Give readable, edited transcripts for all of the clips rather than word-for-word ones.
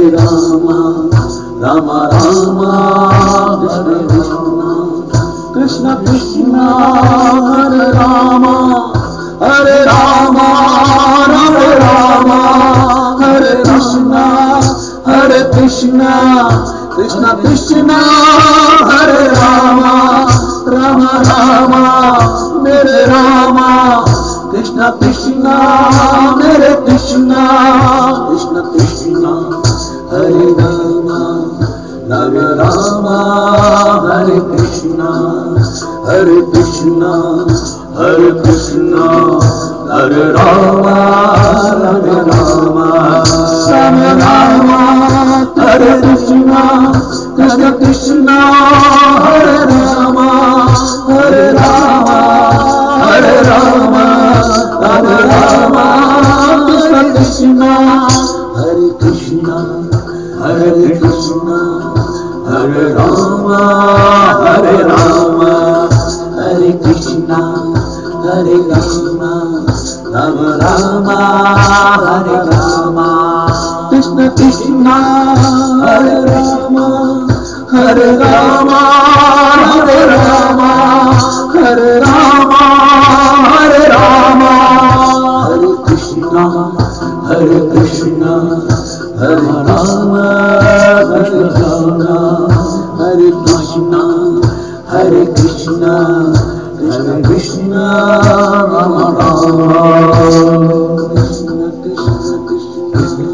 Rama, Rama Rama, Hare Rama, Krishna Krishna, Hare Rama, Hare Rama, Rama Rama, Hare Krishna, Hare Krishna, Krishna Krishna, Hare Rama, Rama Rama, Mere Rama, Krishna Krishna, Mere Krishna, Krishna Krishna, Hare Rama, Rama Rama, Hare Krishna, Hare Krishna, Hare Krishna, Hare Rama, Rama Rama, Rama Rama, Hare Krishna, Krishna Krishna, Hare Rama, Hare Rama, Hare Rama, Rama Rama, Krishna Krishna, Hare Krishna, Hare Krishna, Hare Rama, Hare Rama, Hare Krishna, Hare Rama, Rama Rama, Hare Rama, Krishna Krishna, Hare Rama, Hare Rama, Hare Rama, Hare Rama, Hare Rama, Hare Krishna, Hare Krishna, Hare Rama, Hare Rama, Hare Krishna, Hare Krishna, Krishna Krishna, Rama Rama, Krishna Krishna Krishna,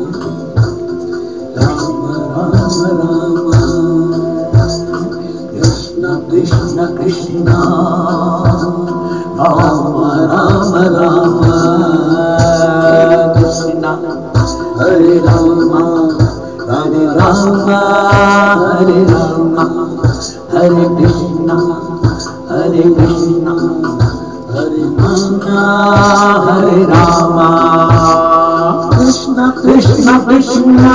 Rama Rama Rama, Krishna Krishna Krishna, Rama Rama Rama, Krishna Hare Rama, Hare Rama, Hare Rama, Hare Krishna, Hare Krishna, Hare Rama, Hare Rama, Krishna Krishna Krishna,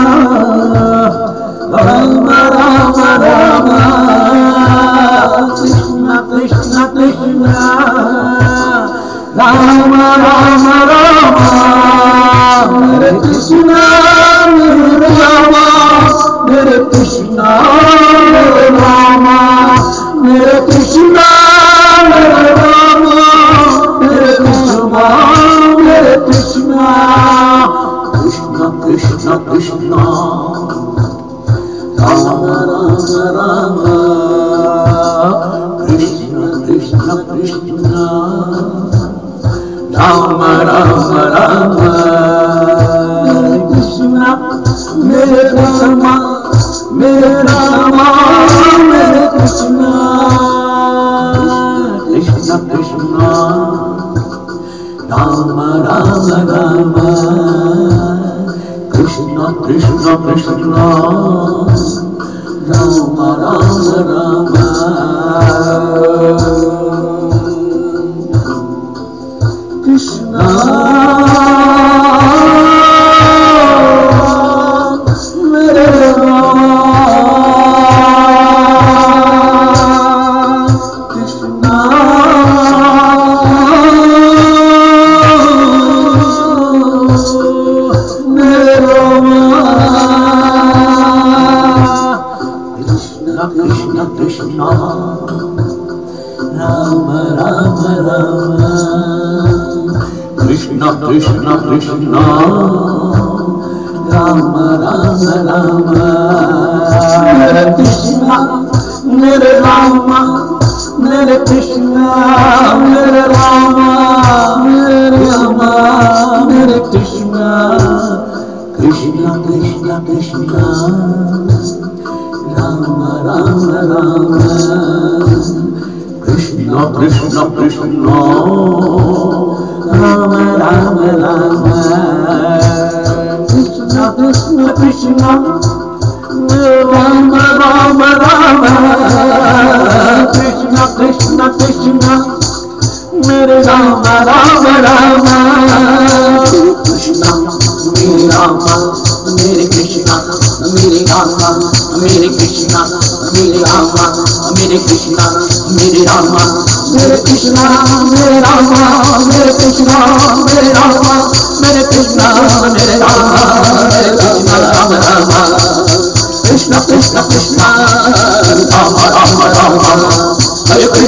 Rama Rama Rama, Krishna Krishna Krishna, Rama Rama Rama, Hare Krishna, Hare Rama, Hare Krishna, Hare Rama, Hare Krishna, Hare Rama, Hare Krishna, Hare Krishna, Krishna Krishna Krishna, Rama Rama Rama, Krishna Krishna Krishna, Rama Rama Rama, Hare Krishna, Hare Rama, Hare Rama, Hare Krishna, Krishna Krishna, Rama Rama Rama, Krishna Krishna Krishna, Rama Rama Rama, Krishna Hare Rama, Krishna Hare Rama, Krishna Krishna Krishna, Rama Rama Rama, Krishna Krishna Krishna, Rama Rama Rama, Hare Krishna, Hare Rama, Hare Krishna, Hare Rama, Hare Rama, Hare Krishna, Krishna Krishna Krishna, Rama Rama Rama, Krishna Krishna Krishna, Rama Rama Rama, Krishna Krishna Krishna, Rama Rama Rama, Krishna Krishna Krishna, Mere Rama Rama Rama, Krishna, Mere Rama, Mere Krishna, Mere Rama, Mere Krishna, Mere Rama, Mere Krishna, Mere Rama, Mere Krishna, Mere Rama, Mere Krishna, Mere Rama, Mere Krishna, Mere Rama, Mere Krishna, Rama Rama.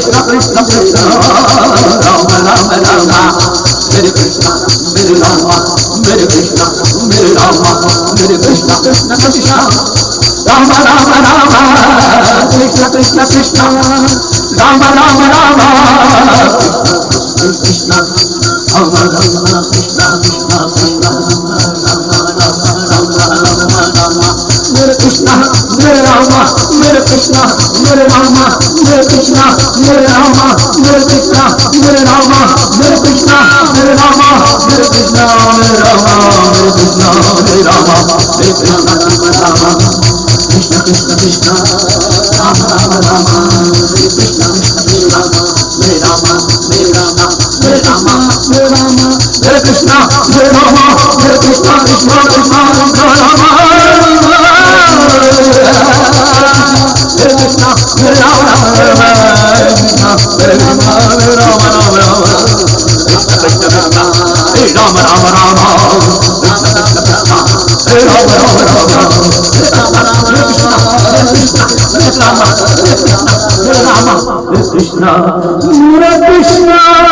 Krishna Krishna Krishna Ram Ram Ram मेरे कृष्ण मेरे राम मेरे कृष्ण मेरे राम मेरे कृष्ण कृष्ण कृष्ण राम राम राम कृष्ण कृष्ण कृष्ण राम राम राम कृष्ण राम राम कृष्ण कृष्ण कृष्ण मेरे कृष्ण मेरे राम मेरे कृष्ण मेरे राम मेरे कृष्ण मेरे राम मेरे कृष्ण मेरे राम मेरे कृष्ण मेरे राम मेरे कृष्ण मेरे राम मेरे कृष्ण मेरे राम मेरे कृष्ण राम कृष्ण कृष्ण कृष्ण राम राम राम मेरे कृष्ण कृष्ण मेरे राम मेरे राम मेरे राम मेरे राम मेरे राम मेरे कृष्ण मेरे राम मेरे Krishna Krishna Krishna Ram Ram Hare Krishna, Hare Rama, Hare Krishna, Hare Krishna, Hare Rama, Rama Rama, Krishna Krishna Krishna, Hare Rama, Rama Rama, Krishna Krishna Krishna, Hare Rama, Rama Rama, Hare Rama, Hare Krishna, Hare Krishna, Hare Rama, Hare Krishna, Hare Rama, Hare Krishna, Hare Krishna.